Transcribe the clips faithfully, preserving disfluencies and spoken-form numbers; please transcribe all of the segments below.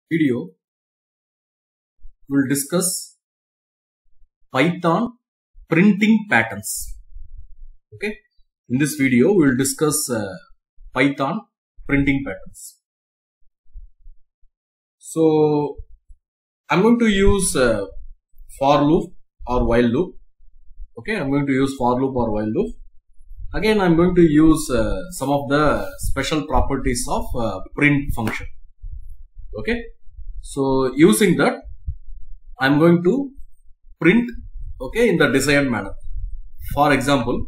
Video will discuss Python printing patterns. Okay, in this video we will discuss uh, Python printing patterns. So I'm going to use uh, for loop or while loop. Okay, I'm going to use for loop or while loop. Again, I'm going to use uh, some of the special properties of uh, print function. Okay, so using that, I'm going to print, okay, in the desired manner. For example,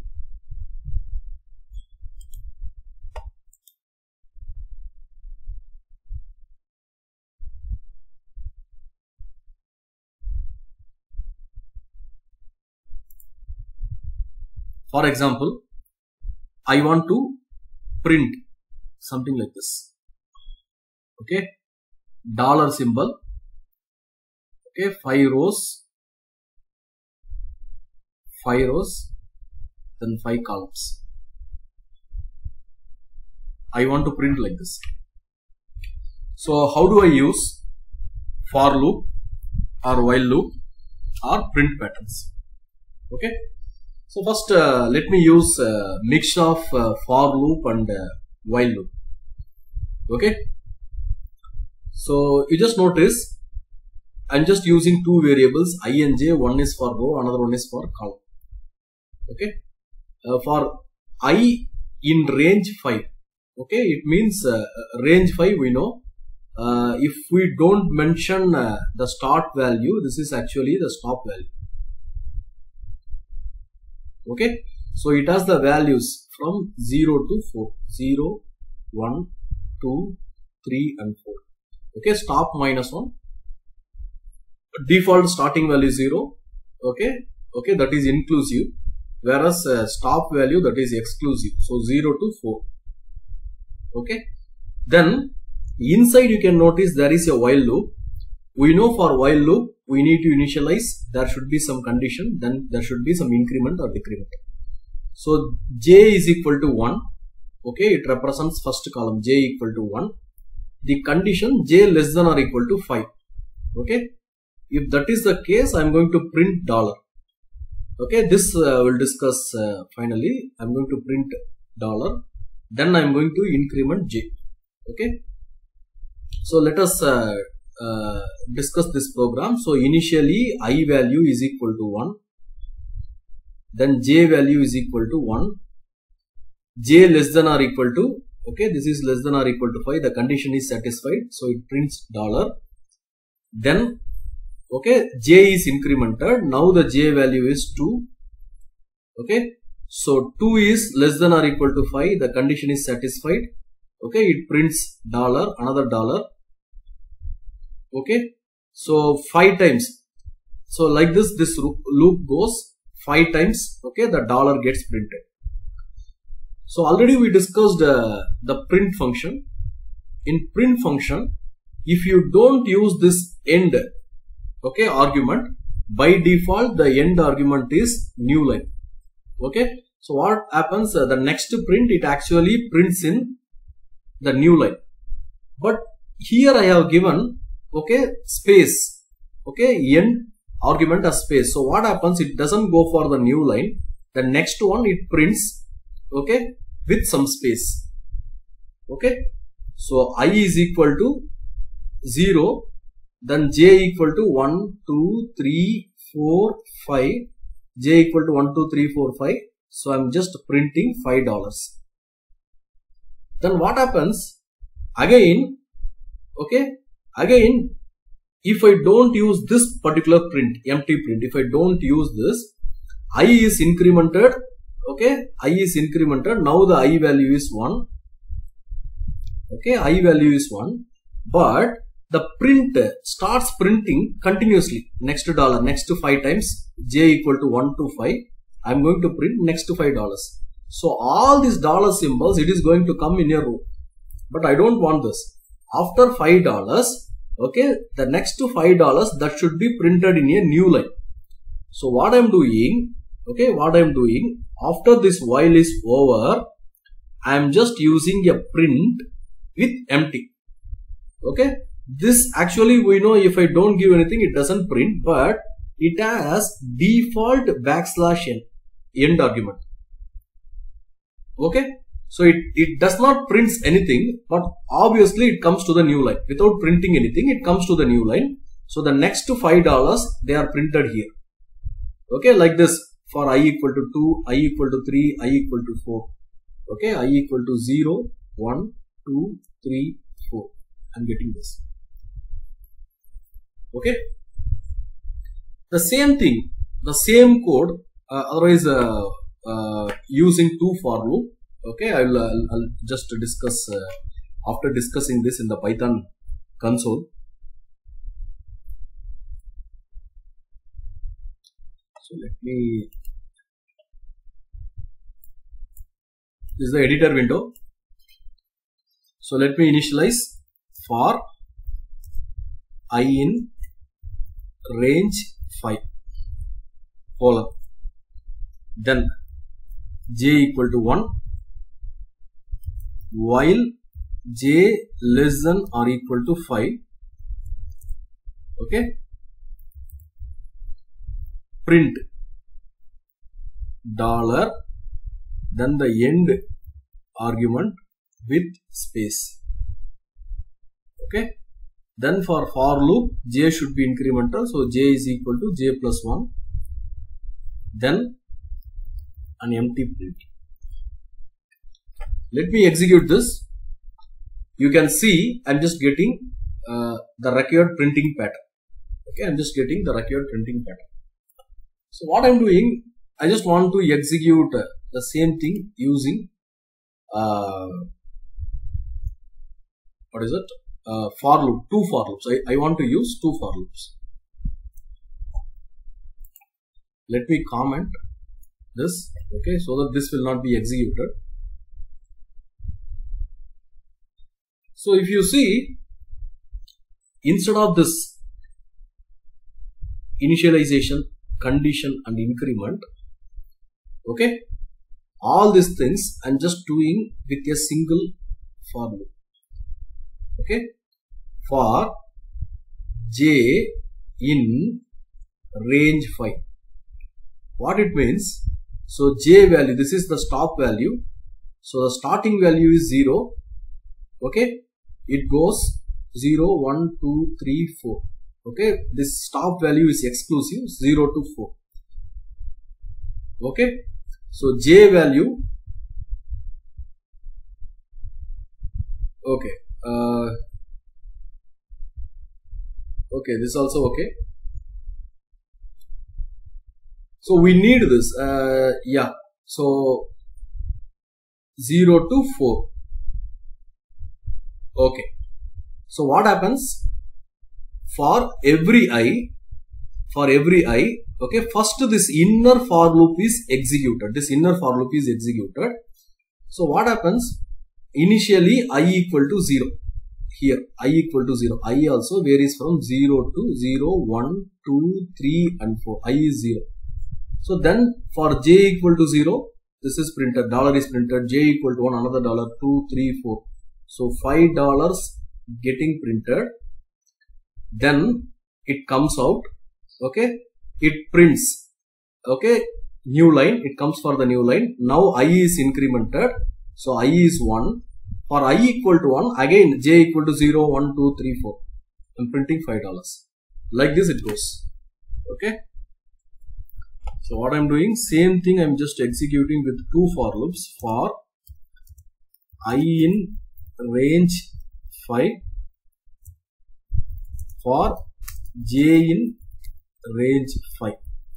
for example, I want to print something like this. Okay, dollar symbol. Okay, five rows, five rows, then five columns. I want to print like this. So how do I use for loop or while loop or print patterns? Okay, so first uh, let me use a mix of uh, for loop and uh, while loop. Okay, so you just notice I'm just using two variables I and j. One is for row, another one is for column. Okay, uh, for I in range five. Okay, it means uh, range five we know. Uh, if we don't mention uh, the start value, this is actually the stop value. Okay, so it has the values from zero to four. zero, one, two, three and four. Okay, stop minus one. Default starting value zero. Okay, okay, that is inclusive, whereas uh, stop value, that is exclusive. So zero to four. Okay, then inside you can notice there is a while loop. We know for while loop we need to initialize, there should be some condition, then there should be some increment or decrement. So j is equal to one. Okay, it represents first column, j equal to one. The condition j less than or equal to five. Okay, if that is the case, I am going to print dollar. Okay, this uh, we'll discuss uh, finally. I am going to print dollar, then I am going to increment j. Okay, so let us uh, uh, discuss this program. So initially I value is equal to one, then j value is equal to one, j less than or equal to, okay, this is less than or equal to five, the condition is satisfied, so it prints dollar. Then okay, j is incremented, now the j value is two. Okay, so two is less than or equal to five, the condition is satisfied. Okay, it prints dollar, another dollar. Okay, so five times. So like this, this loop goes five times. Okay, the dollar gets printed. So already we discussed uh, the print function. In print function, if you don't use this end, okay, argument, by default the end argument is new line. Okay, so what happens, uh, the next print, it actually prints in the new line, but here I have given, okay, space. Okay, end argument as space. So what happens, it doesn't go for the new line, the next one it prints, okay, with some space. Okay, so I is equal to zero, then j equal to one, two, three, four, five, j equal to one, two, three, four, five. So I'm just printing five dollars. Then what happens again? Okay, again, if I don't use this particular print, empty print, if I don't use this, I is incremented. Okay, I is incremented. Now the I value is one. Okay, I value is one, but the print starts printing continuously. Next to dollar, next to five times, j equal to one to five. I am going to print next to five dollars. So all these dollar symbols, it is going to come in a row. But I don't want this. After five dollars, okay, the next to five dollars, that should be printed in a new line. So what I am doing, okay, what I am doing, after this while is over, I am just using a print with empty. Okay, This actually we know if I don't give anything it doesn't print, but it has default backslash n end argument. Okay, so it, it does not print anything, but obviously it comes to the new line without printing anything. It comes to the new line. So the next five dollars they are printed here. Okay, like this for I equal to two, I equal to three, I equal to four. Okay, I equal to zero, one, two, three, four. I'm getting this. Okay, the same thing, the same code, uh, otherwise uh, uh, using two for loop. Okay, I'll, I'll, I'll just discuss uh, after discussing this in the Python console. So let me, this is the editor window. So let me initialize for I in range five colon, then j equal to one while j less than or equal to five. Okay, print dollar, then the end argument with space. Okay, then for for loop j should be incremental, so j is equal to j plus one, then an empty print. Let me execute this. You can see I'm just getting uh, the required printing pattern. Okay, I'm just getting the required printing pattern. So what I'm doing, I just want to execute uh, the same thing using uh, what is it? Uh, for loop, two for loops. I, I want to use two for loops. Let me comment this, okay, so that this will not be executed. So if you see, instead of this initialization, condition and increment, okay, all these things I'm just doing with a single for loop. Okay, for j in range five. What it means? So j value, this is the stop value. So the starting value is zero. Okay, it goes zero, one, two, three, four. Okay, this stop value is exclusive, zero to four. Okay, so j value. Okay. Uh, okay, this is also okay. So we need this. Uh, yeah. So zero to four. Okay. So what happens for every I? For every I, okay. First, this inner for loop is executed. This inner for loop is executed. So what happens? Initially I equal to zero. Here I equal to zero. I also varies from zero to zero, one, two, three and four. I is zero. So then for j equal to zero, this is printed, dollar is printed, j equal to one, another dollar, two, three, four. So five dollars getting printed. Then it comes out. Okay, it prints. Okay, new line, it comes for the new line. Now I is incremented. So I is one. For I equal to one, again j equal to zero, one, two, three, four. I'm printing five dollars. Like this it goes. Okay. So what I'm doing, same thing I'm just executing with two for loops for I in range five, for j in range five.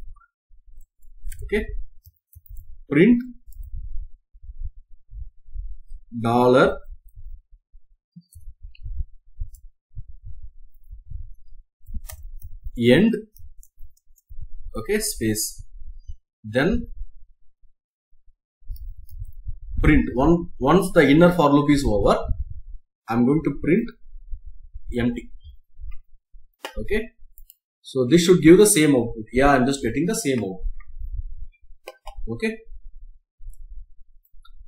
Okay. Print dollar end, okay, space, then print. One, once the inner for loop is over, I'm going to print empty. Okay, so this should give the same output. Yeah, I'm just getting the same output. Okay,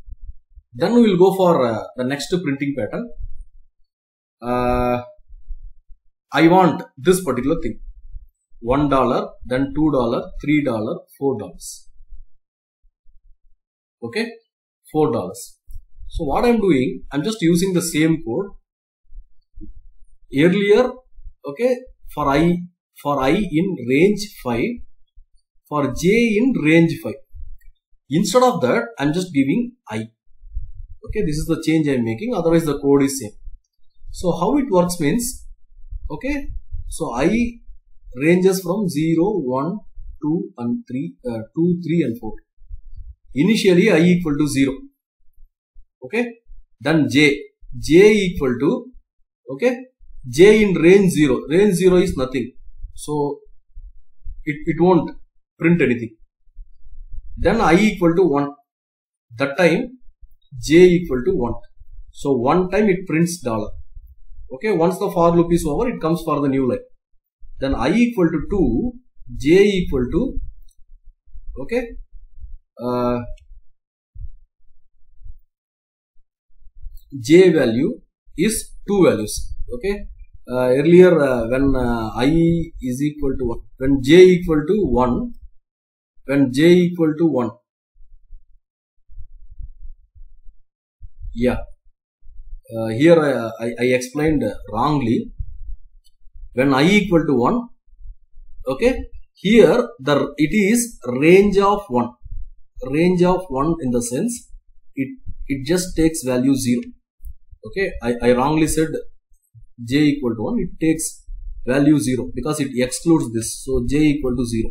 then we will go for uh, the next printing pattern. Uh, I want this particular thing. one dollar, then two dollars, three dollars, four dollars. Okay, four dollars. So what I'm doing, I'm just using the same code. Earlier, okay, for I, for I in range five, for j in range five. Instead of that, I'm just giving I. Okay, this is the change I'm making, otherwise the code is same. So how it works means, okay, so I ranges from zero, one, two and three, uh, two, three and four. Initially I equal to zero. Okay, then j, j equal to, okay, j in range zero, range zero is nothing. So it, it won't print anything. Then I equal to one, that time j equal to one. So one time it prints dollar. Okay, once the for loop is over, it comes for the new line. Then I equal to two, j equal to, okay, uh, j value is two values. Okay, uh, earlier uh, when uh, I is equal to one, when j equal to one, when j equal to one, yeah, uh, here uh, I, I explained wrongly. When I equal to one, okay, here the it is range of one, range of one in the sense it it just takes value zero. Okay, I, I wrongly said j equal to one, it takes value zero because it excludes this, so j equal to zero.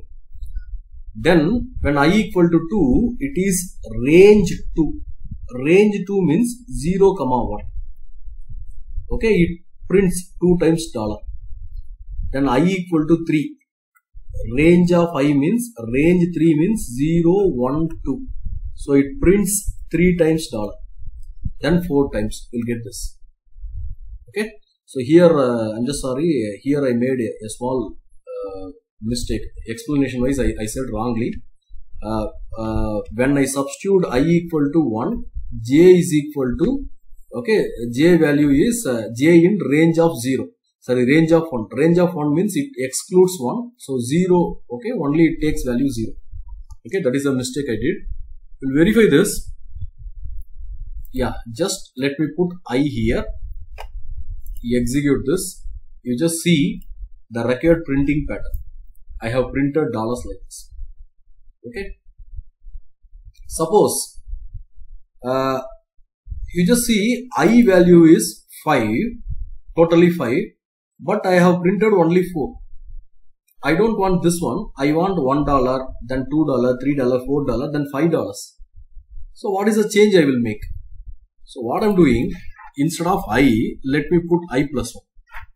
Then when I equal to two, it is range two. Range two means zero comma one. Okay, it prints two times dollar. Then I equal to three. Range of I means, range three means zero, one, two. So it prints three times dollar. Then four times, you'll get this. Okay, so here uh, I'm just sorry, here I made a, a small uh, mistake. Explanation wise, I, I said wrongly. Uh, uh, when I substitute I equal to one, j is equal to, okay, j value is uh, j in range of zero. Sorry, range of one. Range of one means it excludes one. So zero, okay, only it takes value zero. Okay, that is a mistake I did. We'll verify this. Yeah, just let me put I here. You execute this. You just see the required printing pattern. I have printed dollars like this. Okay. Suppose uh, you just see I value is five, totally five, but I have printed only four. I don't want this one. I want one dollar, then two dollars, three dollars, four dollars, then five dollars. So what is the change I will make? So what I'm doing, instead of I, let me put I plus one.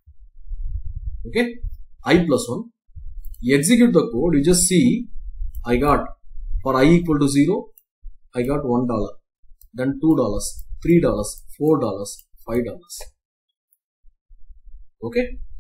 Okay, I plus one. You execute the code, you just see I got, for I equal to zero, I got one dollar, then two dollars, three dollars, four dollars, five dollars. Okay.